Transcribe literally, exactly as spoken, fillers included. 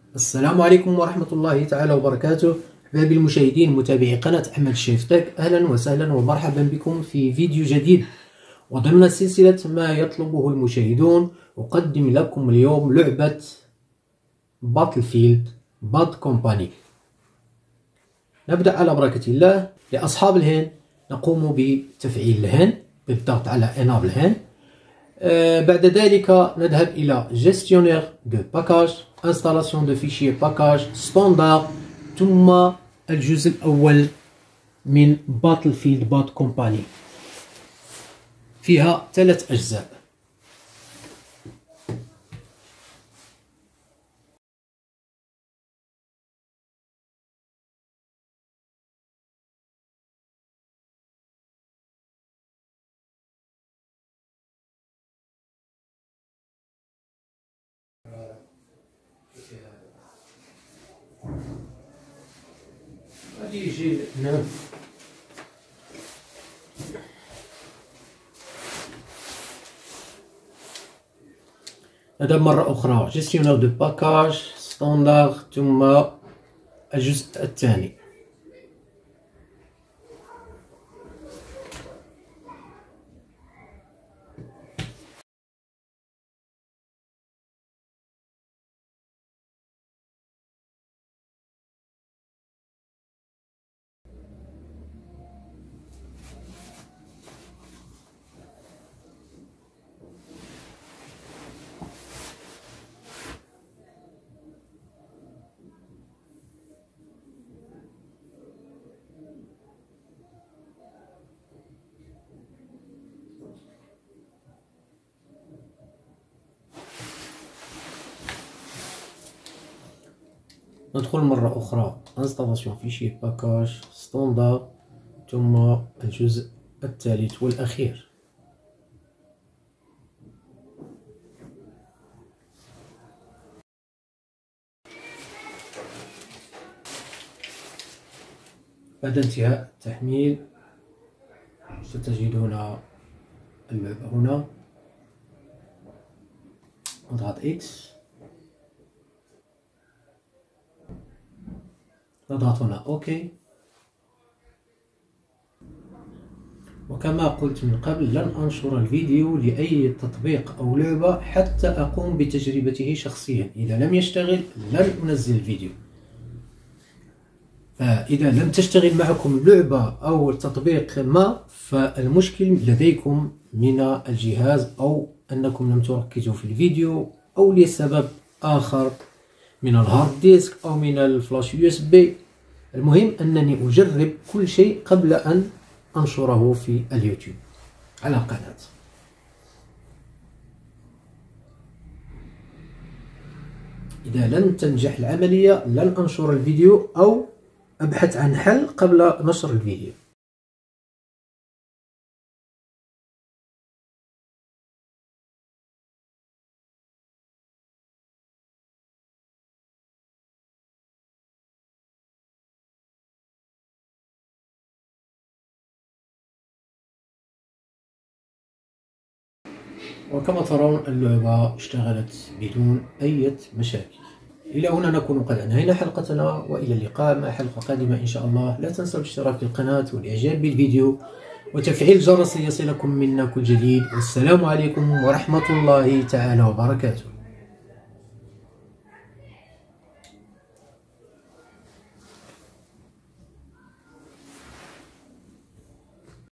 السلام عليكم ورحمة الله تعالى وبركاته. أحبابي المشاهدين متابعي قناة أحمد الشيف تك، أهلا وسهلا ومرحبا بكم في فيديو جديد وضمن سلسلة ما يطلبه المشاهدون. أقدم لكم اليوم لعبة باتلفيلد باد كومباني. نبدأ على بركة الله. لأصحاب الهند نقوم بتفعيل الهند بالضغط على انابل هند. Euh, بعد ذلك نذهب إلى gestionnaire de package, installation de fichier package standard، ثم الجزء الأول من باتلفيلد باد كومباني فيها ثلاث أجزاء. غادي يجي هنا هذا مرة أخرى جيستيونير دو باكاج ستاندار ثم الجزء الثاني. ندخل مرة أخرى انستالاسيون فيشي باكاج ستاندار ثم الجزء الثالث والأخير. بعد انتهاء التحميل ستجدون اللعبة هنا. نضغط إكس، نضغط هنا أوكي. وكما قلت من قبل لن أنشر الفيديو لأي تطبيق أو لعبة حتى أقوم بتجربته شخصيا. إذا لم يشتغل لن أنزل الفيديو. فإذا لم تشتغل معكم لعبة أو تطبيق ما فالمشكل لديكم من الجهاز، أو أنكم لم تركزوا في الفيديو، أو لسبب آخر من الهارد ديسك أو من الفلاش يو اس بي. المهم أنني أجرب كل شيء قبل أن أنشره في اليوتيوب على قناة. إذا لن تنجح العملية لن أنشر الفيديو أو أبحث عن حل قبل نشر الفيديو. وكما ترون اللعبة اشتغلت بدون أي مشاكل. إلى هنا نكون قد أنهينا حلقتنا، وإلى اللقاء مع حلقة قادمة إن شاء الله. لا تنسوا الاشتراك في القناة والإعجاب بالفيديو وتفعيل الجرس ليصلكم منا كل جديد. والسلام عليكم ورحمة الله تعالى وبركاته.